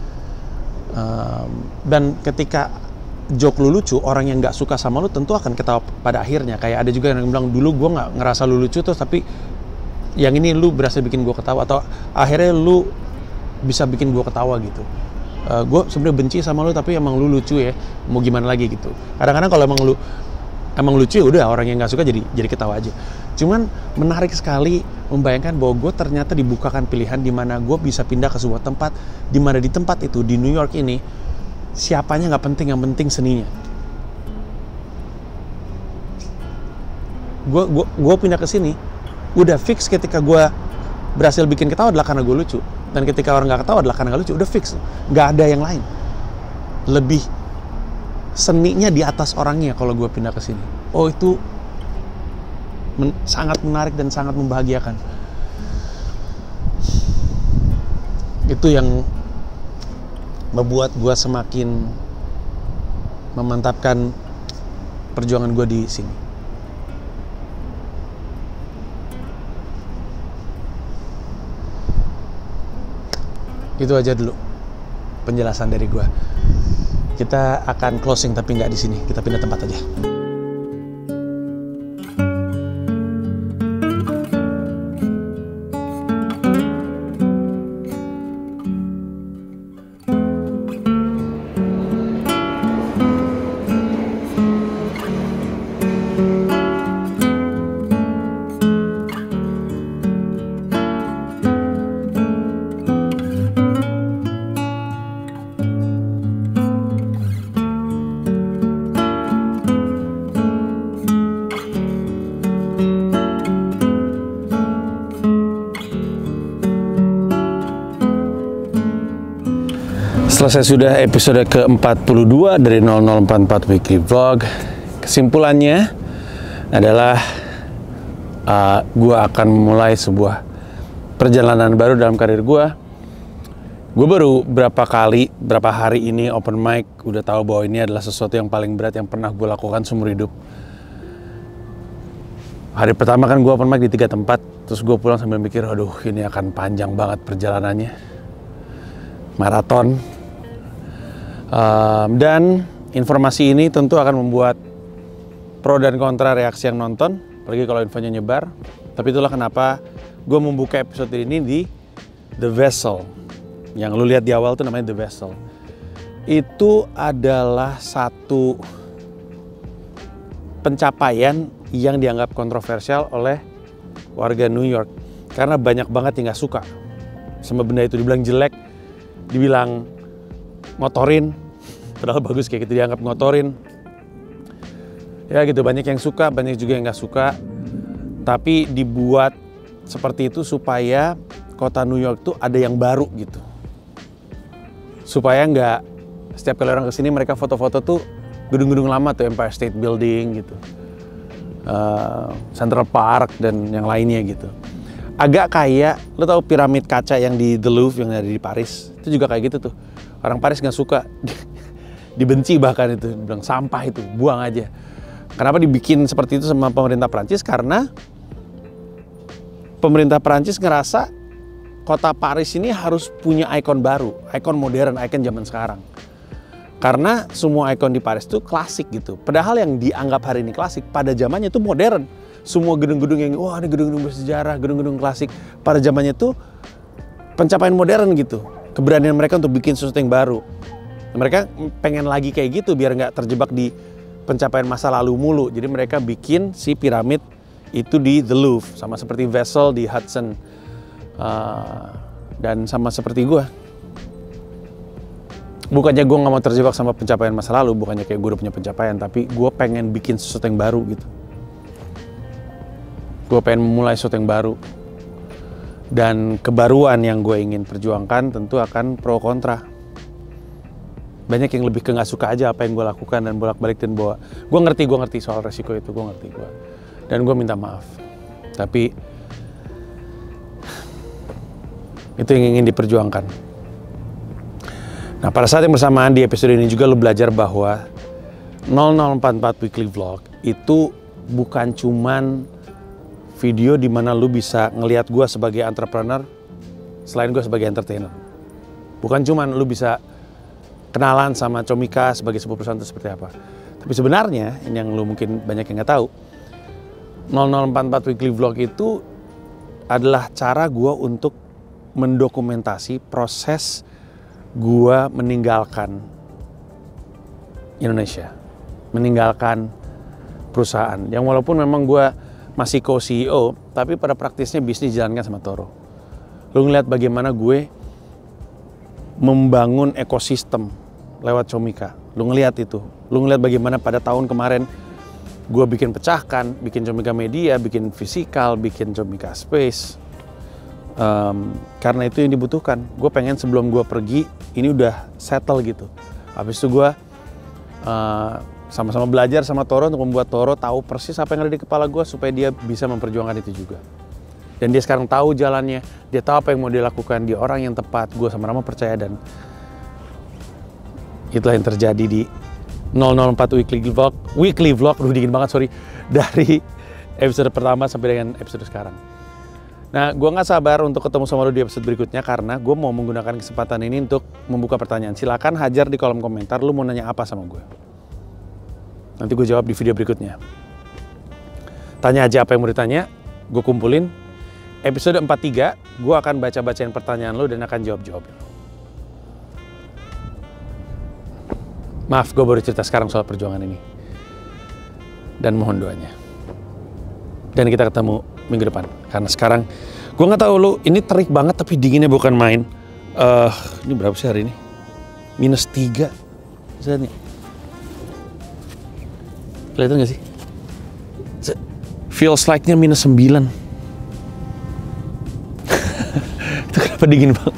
Um, dan ketika joke lu lucu, orang yang nggak suka sama lu tentu akan ketawa pada akhirnya. Kayak ada juga yang bilang, dulu gue nggak ngerasa lu lucu terus tapi yang ini lu berhasil bikin gue ketawa, atau akhirnya lu bisa bikin gue ketawa gitu. Uh, gue sebenarnya benci sama lu tapi emang lu lucu ya, mau gimana lagi gitu. Kadang-kadang kalau emang lu emang lucu ya udah, orang yang nggak suka jadi jadi ketawa aja. Cuman menarik sekali membayangkan bahwa gue ternyata dibukakan pilihan di mana gue bisa pindah ke sebuah tempat, di mana di tempat itu di New York ini siapanya nggak penting, yang penting seninya. Gue gue gue pindah ke sini udah fix, ketika gue berhasil bikin ketawa adalah karena gue lucu, dan ketika orang nggak ketawa adalah karena nggak lucu. Udah fix, nggak ada yang lain. Lebih seninya di atas orangnya kalau gue pindah ke sini. Oh itu men- sangat menarik dan sangat membahagiakan. Itu yang membuat gue semakin memantapkan perjuangan gue di sini. Itu aja dulu penjelasan dari gue. Kita akan closing tapi nggak di sini. Kita pindah tempat aja. Selesai sudah episode ke empat puluh dua dari nol nol empat empat Weekly Vlog. Kesimpulannya adalah uh, gue akan memulai sebuah perjalanan baru dalam karir gue. Gue baru berapa kali, berapa hari ini open mic, udah tahu bahwa ini adalah sesuatu yang paling berat yang pernah gue lakukan seumur hidup. Hari pertama kan gue open mic di tiga tempat, terus gue pulang sambil mikir, aduh ini akan panjang banget perjalanannya, maraton. Um, dan informasi ini tentu akan membuat pro dan kontra reaksi yang nonton, apalagi kalau infonya nyebar. Tapi itulah kenapa gue membuka episode ini di The Vessel. Yang lu lihat di awal tuh namanya The Vessel. Itu adalah satu pencapaian yang dianggap kontroversial oleh warga New York. Karena banyak banget yang gak suka sama benda itu. Dibilang jelek, dibilang ngotorin, padahal bagus kayak gitu, dianggap ngotorin. Ya gitu, banyak yang suka, banyak juga yang gak suka. Tapi dibuat seperti itu supaya kota New York tuh ada yang baru gitu. Supaya nggak setiap kali orang kesini mereka foto-foto tuh gedung-gedung lama tuh, Empire State Building gitu. uh, Central Park dan yang lainnya gitu. Agak kayak, lo tau piramid kaca yang di The Louvre yang ada di Paris? Itu juga kayak gitu tuh. Orang Paris nggak suka, dibenci bahkan itu, bilang sampah itu, buang aja. Kenapa dibikin seperti itu sama pemerintah Prancis? Karena pemerintah Prancis ngerasa kota Paris ini harus punya ikon baru, ikon modern, ikon zaman sekarang. Karena semua ikon di Paris itu klasik gitu. Padahal yang dianggap hari ini klasik, pada zamannya itu modern. Semua gedung-gedung yang, wah ini gedung-gedung bersejarah, gedung-gedung klasik. Pada zamannya itu pencapaian modern gitu. Keberanian mereka untuk bikin sesuatu yang baru. Mereka pengen lagi kayak gitu biar nggak terjebak di pencapaian masa lalu mulu. Jadi mereka bikin si piramid itu di The Louvre. Sama seperti Vessel di Hudson. Uh, dan sama seperti gue. Bukannya gue nggak mau terjebak sama pencapaian masa lalu. Bukannya kayak gue udah punya pencapaian. Tapi gue pengen bikin sesuatu yang baru gitu. Gue pengen memulai sesuatu yang baru. Dan kebaruan yang gue ingin perjuangkan tentu akan pro kontra. Banyak yang lebih ke nggak suka aja apa yang gue lakukan dan bolak-balik dan bawa. Gue ngerti, gue ngerti soal resiko itu, gue ngerti gue. Dan gue minta maaf. Tapi itu yang ingin diperjuangkan. Nah pada saat yang bersamaan di episode ini juga lo belajar bahwa nol nol empat empat Weekly Vlog itu bukan cuman video di mana lu bisa ngelihat gue sebagai entrepreneur selain gue sebagai entertainer. Bukan cuman lu bisa kenalan sama Comika sebagai sebuah perusahaan itu seperti apa. Tapi sebenarnya, ini yang lu mungkin banyak yang nggak tahu, nol nol empat empat Weekly Vlog itu adalah cara gue untuk mendokumentasi proses gue meninggalkan Indonesia. Meninggalkan perusahaan. Yang walaupun memang gue masih co-C E O, tapi pada praktisnya bisnis dijalankan sama Toro. Lu ngeliat bagaimana gue membangun ekosistem lewat Comika. Lu ngeliat itu. Lu ngeliat bagaimana pada tahun kemarin gue bikin pecahkan, bikin Comika Media, bikin Fisikal, bikin Comika Space. Um, karena itu yang dibutuhkan. Gue pengen sebelum gue pergi, ini udah settle gitu. Habis itu gue uh, sama-sama belajar sama Toro untuk membuat Toro tahu persis apa yang ada di kepala gue supaya dia bisa memperjuangkan itu juga. Dan dia sekarang tahu jalannya, dia tahu apa yang mau dia lakukan, dia orang yang tepat, gue sama-sama percaya dan itulah yang terjadi di nol nol empat Weekly Vlog, Weekly Vlog, udah dingin banget sorry, dari episode pertama sampai dengan episode sekarang. Nah, gue nggak sabar untuk ketemu sama lo di episode berikutnya karena gue mau menggunakan kesempatan ini untuk membuka pertanyaan. Silakan hajar di kolom komentar, lo mau nanya apa sama gue. Nanti gue jawab di video berikutnya. Tanya aja apa yang mau ditanya, gue kumpulin. Episode empat puluh tiga, gue akan baca-bacain pertanyaan lo dan akan jawab-jawab. Maaf, gue baru cerita sekarang soal perjuangan ini. Dan mohon doanya. Dan kita ketemu minggu depan. Karena sekarang, gue nggak tahu lo, ini terik banget tapi dinginnya bukan main. Uh, ini berapa sih hari ini? Minus tiga. Bisa nih. Kelihatan gak sih? Feels like-nya minus sembilan. Itu kenapa dingin banget?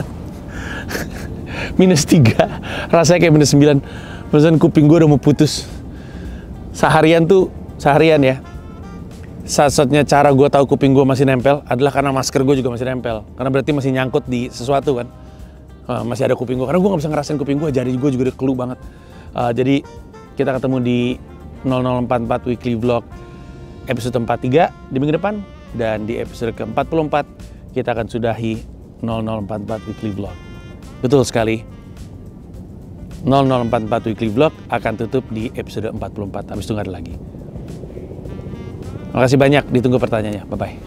Minus tiga. Rasanya kayak minus sembilan. Maksudnya kuping gue udah mau putus. Seharian tuh, seharian ya. Satu-satunya cara gue tahu kuping gue masih nempel adalah karena masker gue juga masih nempel. Karena berarti masih nyangkut di sesuatu kan. Uh, masih ada kuping gue. Karena gue gak bisa ngerasain kuping gue. Jari gue juga udah kelu banget. Uh, jadi kita ketemu di nol nol empat empat Weekly Vlog episode empat puluh tiga di minggu depan. Dan di episode ke empat puluh empat kita akan sudahi nol nol empat empat Weekly Vlog. Betul sekali. nol nol empat empat Weekly Vlog akan tutup di episode empat puluh empat. Habis itu nggak ada lagi. Makasih banyak, ditunggu pertanyaannya. Bye-bye.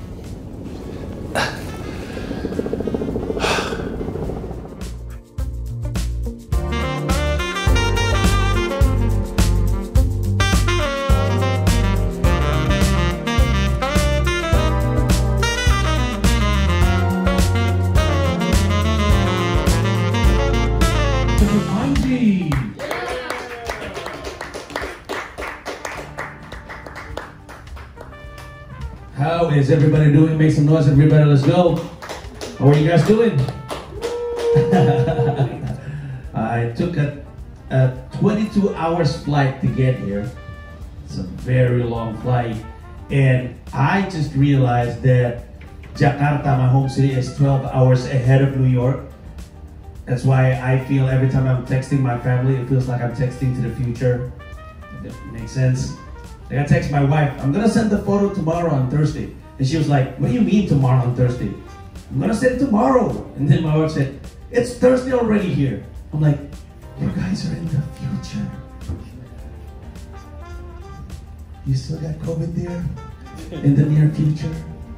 How is everybody doing? Make some noise, everybody. Let's go. How are you guys doing? I took a, a twenty-two hours flight to get here. It's a very long flight. And I just realized that Jakarta, my home city, is twelve hours ahead of New York. That's why I feel every time I'm texting my family, it feels like I'm texting to the future. If it makes sense. Like I text my wife, I'm gonna send the photo tomorrow on Thursday. And she was like, what do you mean tomorrow on Thursday? I'm gonna send it tomorrow. And then my wife said, it's Thursday already here. I'm like, you guys are in the future. You still got COVID there? In the near future?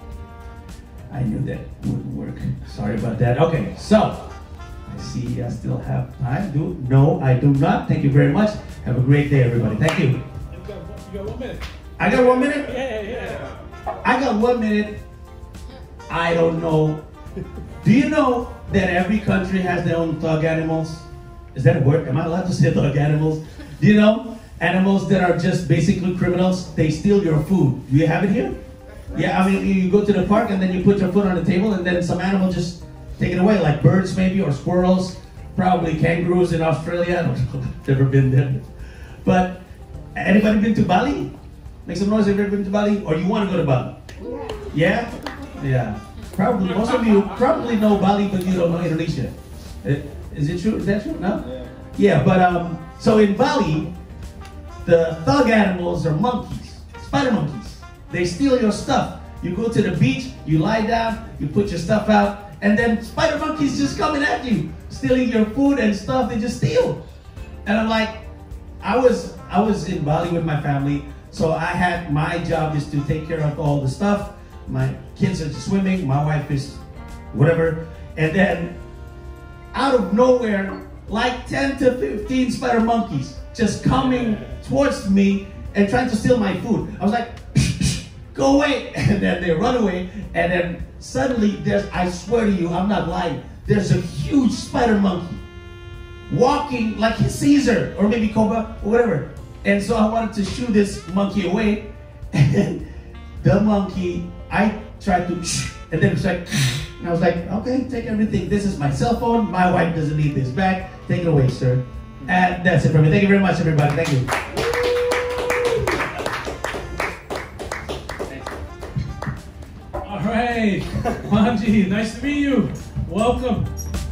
I knew that wouldn't work. Sorry about that. Okay, so I see I still have time. Do no, I do not. Thank you very much. Have a great day, everybody. Thank you. You got, you got one minute. I got one minute? Yeah, yeah, yeah. I got one minute. I don't know. Do you know that every country has their own thug animals? Is that a word? Am I allowed to say thug animals? Do you know? Animals that are just basically criminals. They steal your food. Do you have it here? Yeah, I mean, you go to the park and then you put your food on the table and then some animal just take it away, like birds maybe, or squirrels, probably kangaroos in Australia. I don't know, I've never been there. But anybody been to Bali? Make some noise if you've ever been to Bali? Or you want to go to Bali? Yeah? Yeah. Probably, most of you probably know Bali, but you don't know Indonesia. Is it true? Is that true? No? Yeah, but um, so in Bali, the thug animals are monkeys, spider monkeys. They steal your stuff. You go to the beach, you lie down, you put your stuff out, and then spider monkeys just coming at you, stealing your food and stuff. They just steal. And I'm like, I was I was in Bali with my family, so I had my job is to take care of all the stuff. My kids are swimming, my wife is whatever, and then out of nowhere, like ten to fifteen spider monkeys just coming towards me and trying to steal my food. I was like, go away, and then they run away, and then suddenly there's, I swear to you, I'm not lying, there's a huge spider monkey walking like he's Caesar, or maybe Cobra, or whatever. And so I wanted to shoo this monkey away, and the monkey, I tried to, and then it's like, and I was like, okay, take everything. This is my cell phone. My wife doesn't need this back. Take it away, sir. And that's it for me. Thank you very much, everybody. Thank you. All right, Manji, nice to meet you. Welcome.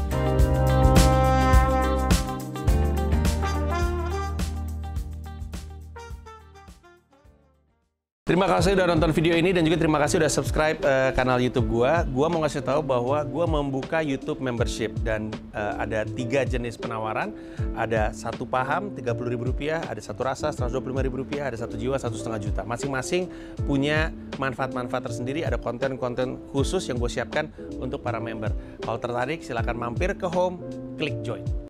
Terima kasih udah nonton video ini dan juga terima kasih udah subscribe uh, kanal YouTube gua. Gua mau ngasih tahu bahwa gua membuka YouTube membership dan uh, ada tiga jenis penawaran. Ada satu paham tiga puluh ribu rupiah, ada satu rasa seratus dua puluh lima ribu rupiah, ada satu jiwa satu setengah juta. Masing-masing punya manfaat-manfaat tersendiri. Ada konten-konten khusus yang gue siapkan untuk para member. Kalau tertarik silahkan mampir ke home, klik join.